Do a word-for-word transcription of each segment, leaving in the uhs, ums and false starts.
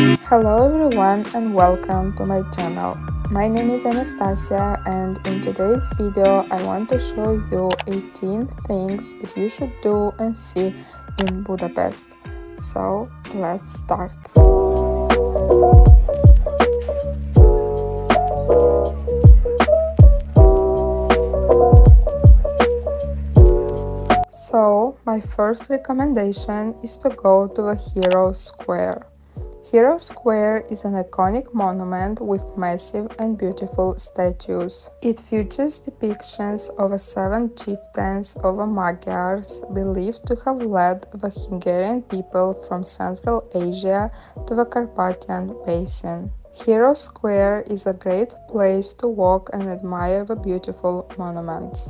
Hello everyone and welcome to my channel. My name is Anastasia and in today's video I want to show you eighteen things that you should do and see in Budapest. So let's start. So my first recommendation is to go to the Hero Square. Hero Square is an iconic monument with massive and beautiful statues. It features depictions of the seven chieftains of the Magyars, believed to have led the Hungarian people from Central Asia to the Carpathian Basin. Hero Square is a great place to walk and admire the beautiful monuments.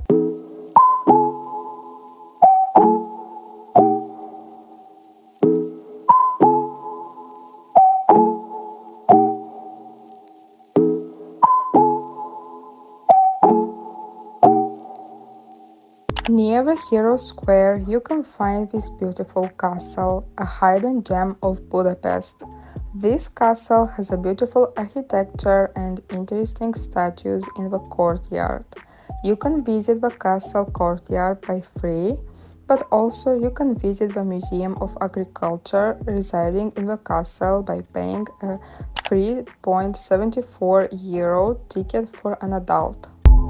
Near the Hero Square, you can find this beautiful castle, a hidden gem of Budapest. This castle has a beautiful architecture and interesting statues in the courtyard. You can visit the castle courtyard by free, but also you can visit the Museum of Agriculture residing in the castle by paying a three point seven four euro ticket for an adult.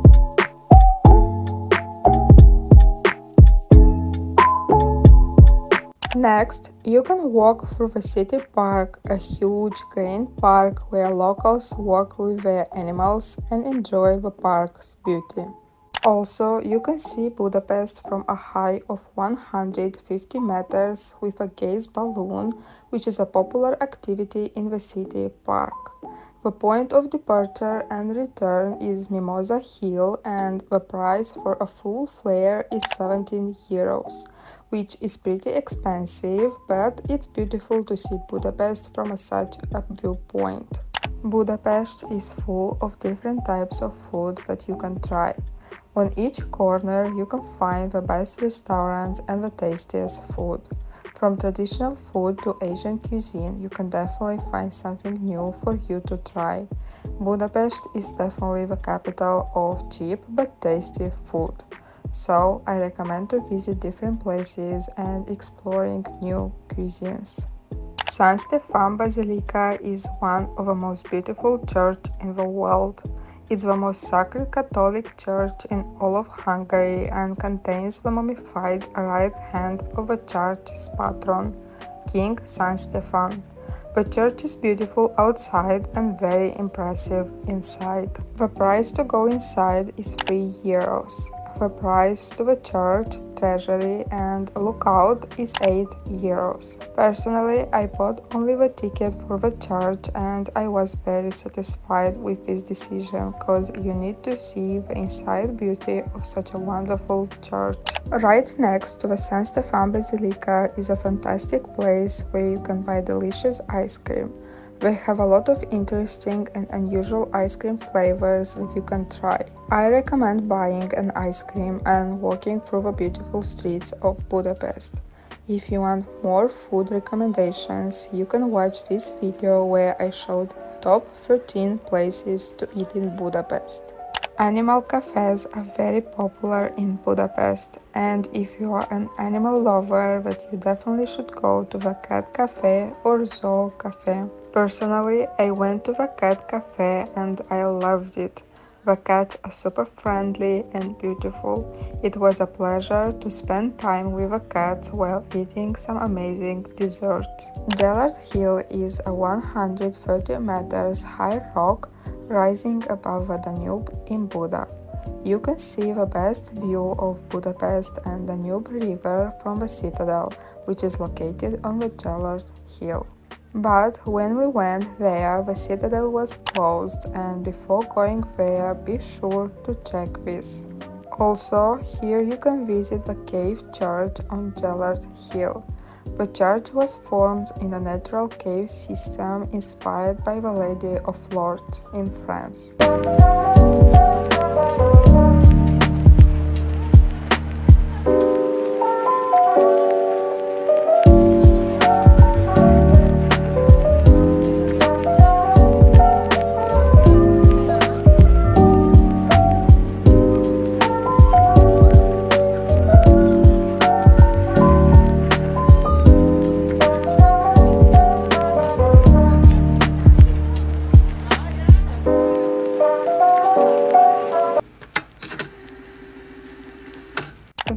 Next, you can walk through the city park, a huge green park where locals walk with their animals and enjoy the park's beauty. Also, you can see Budapest from a height of one hundred fifty meters with a gas balloon, which is a popular activity in the city park. The point of departure and return is Mimosa Hill, and the price for a full flare is seventeen euros, which is pretty expensive, but it's beautiful to see Budapest from a such a viewpoint. Budapest is full of different types of food that you can try. On each corner you can find the best restaurants and the tastiest food. From traditional food to Asian cuisine, you can definitely find something new for you to try. Budapest is definitely the capital of cheap but tasty food. So I recommend to visit different places and exploring new cuisines. San Stefan Basilica is one of the most beautiful churches in the world. It's the most sacred Catholic church in all of Hungary and contains the mummified right hand of the church's patron, King San Stefan. The church is beautiful outside and very impressive inside. The price to go inside is three euros. The price to the church, treasury and lookout is eight euros. Personally, I bought only the ticket for the church and I was very satisfied with this decision because you need to see the inside beauty of such a wonderful church. Right next to the San Stefan Basilica is a fantastic place where you can buy delicious ice cream. They have a lot of interesting and unusual ice cream flavors that you can try. I recommend buying an ice cream and walking through the beautiful streets of Budapest. If you want more food recommendations, you can watch this video where I showed top thirteen places to eat in Budapest. Animal cafes are very popular in Budapest, and if you are an animal lover, that you definitely should go to the cat cafe or zoo cafe. Personally, I went to the cat cafe and I loved it. The cats are super friendly and beautiful. It was a pleasure to spend time with the cats while eating some amazing desserts. Gellert Hill is a one hundred thirty meters high rock rising above the Danube in Buda. You can see the best view of Budapest and the Danube River from the citadel, which is located on the Gellert Hill. But when we went there, the citadel was closed, and before going there, be sure to check this. Also, here you can visit the cave church on Gellert Hill. The church was formed in a natural cave system inspired by the Lady of Lourdes in France.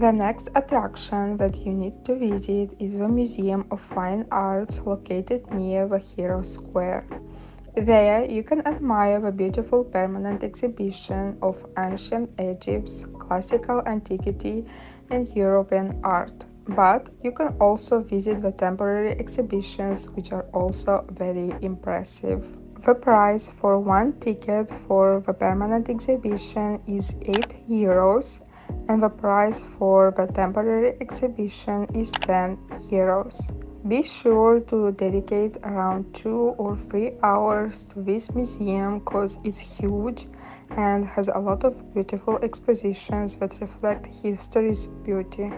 The next attraction that you need to visit is the Museum of Fine Arts located near the Hero Square. There you can admire the beautiful permanent exhibition of ancient Egypt's classical antiquity and European art. But you can also visit the temporary exhibitions, which are also very impressive. The price for one ticket for the permanent exhibition is eight euros, and the price for the temporary exhibition is ten euros. Be sure to dedicate around two or three hours to this museum because it's huge and has a lot of beautiful expositions that reflect history's beauty.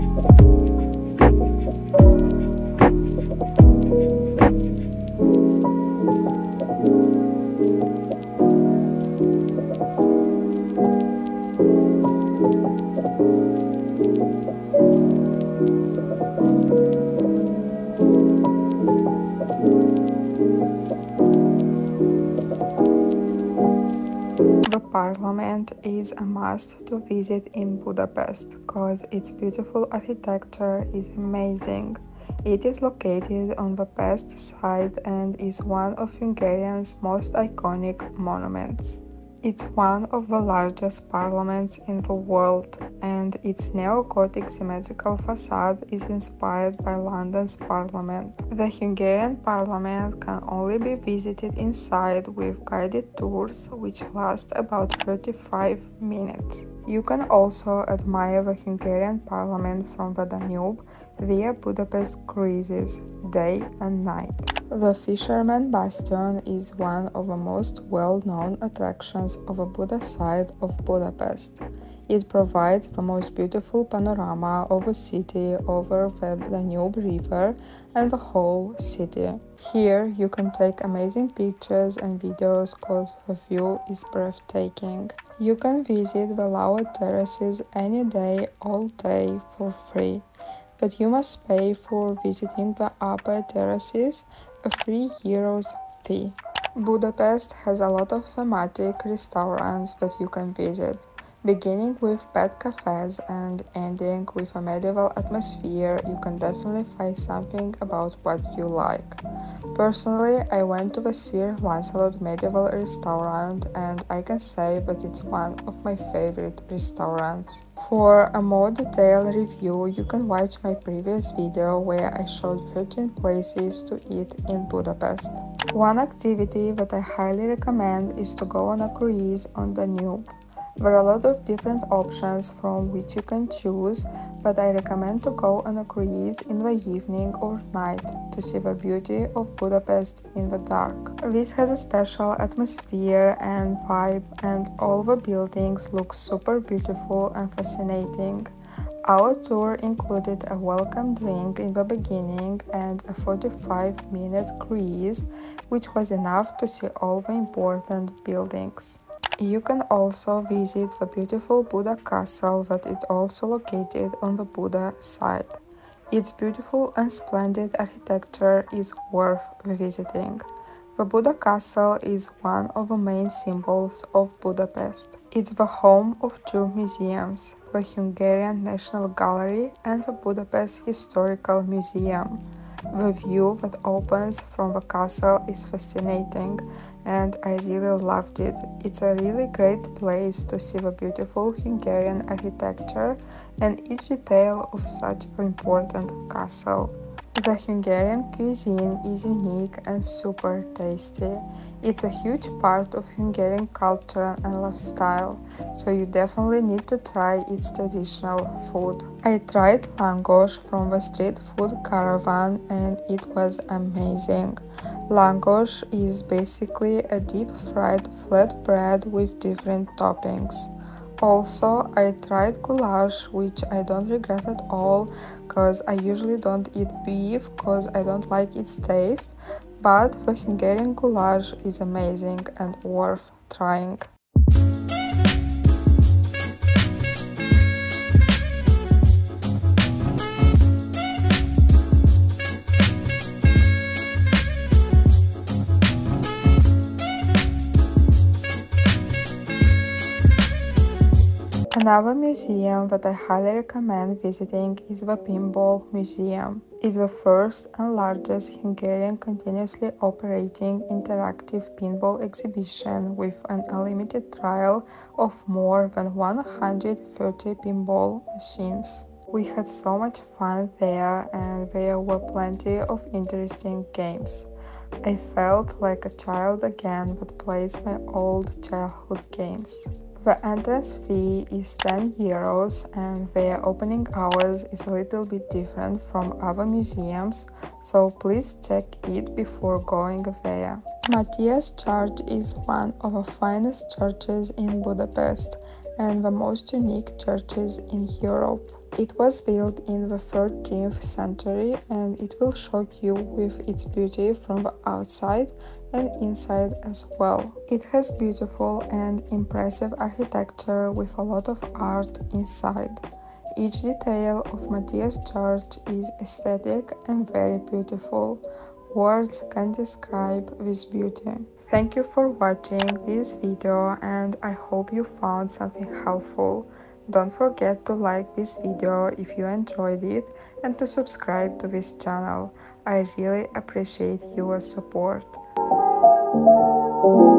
The Parliament is a must to visit in Budapest because its beautiful architecture is amazing. It is located on the west side and is one of Hungarian's most iconic monuments. It's one of the largest parliaments in the world, and its neo-Gothic symmetrical facade is inspired by London's parliament. The Hungarian parliament can only be visited inside with guided tours, which last about thirty-five minutes. You can also admire the Hungarian parliament from the Danube via Budapest cruises, day and night. The Fisherman Bastion is one of the most well-known attractions of the Buda side of Budapest. It provides the most beautiful panorama of the city over the Danube River and the whole city. Here you can take amazing pictures and videos because the view is breathtaking. You can visit the lower terraces any day, all day for free, but you must pay for visiting the upper terraces a three euros fee. Budapest has a lot of thematic restaurants that you can visit, beginning with pet cafes and ending with a medieval atmosphere. You can definitely find something about what you like. Personally, I went to the Sir Lancelot Medieval Restaurant and I can say that it's one of my favorite restaurants. For a more detailed review, you can watch my previous video where I showed thirteen places to eat in Budapest. One activity that I highly recommend is to go on a cruise on the Danube. There are a lot of different options from which you can choose, but I recommend to go on a cruise in the evening or night to see the beauty of Budapest in the dark. This has a special atmosphere and vibe, and all the buildings look super beautiful and fascinating. Our tour included a welcome drink in the beginning and a forty-five minute cruise, which was enough to see all the important buildings. You can also visit the beautiful Buda castle that is also located on the Buda side. Its beautiful and splendid architecture is worth visiting. The Buda castle is one of the main symbols of Budapest. It's the home of two museums, the Hungarian National Gallery and the Budapest Historical Museum. The view that opens from the castle is fascinating and I really loved it. It's a really great place to see the beautiful Hungarian architecture and each detail of such an important castle. The Hungarian cuisine is unique and super tasty. It's a huge part of Hungarian culture and lifestyle, so you definitely need to try its traditional food. I tried langos from the street food caravan and it was amazing. Langos is basically a deep fried flat bread with different toppings. Also, I tried goulash, which I don't regret at all because I usually don't eat beef because I don't like its taste, but the Hungarian goulash is amazing and worth trying. Another museum that I highly recommend visiting is the Pinball Museum. It's the first and largest Hungarian continuously operating interactive pinball exhibition with an unlimited trial of more than one hundred thirty pinball machines. We had so much fun there, and there were plenty of interesting games. I felt like a child again that plays my old childhood games. The entrance fee is ten euros and their opening hours is a little bit different from other museums, so please check it before going there. Matthias Church is one of the finest churches in Budapest and the most unique churches in Europe. It was built in the thirteenth century and it will shock you with its beauty from the outside and inside as well. It has beautiful and impressive architecture with a lot of art inside. Each detail of Matthias Church is aesthetic and very beautiful. Words can't describe this beauty. Thank you for watching this video and I hope you found something helpful. Don't forget to like this video if you enjoyed it and to subscribe to this channel. I really appreciate your support.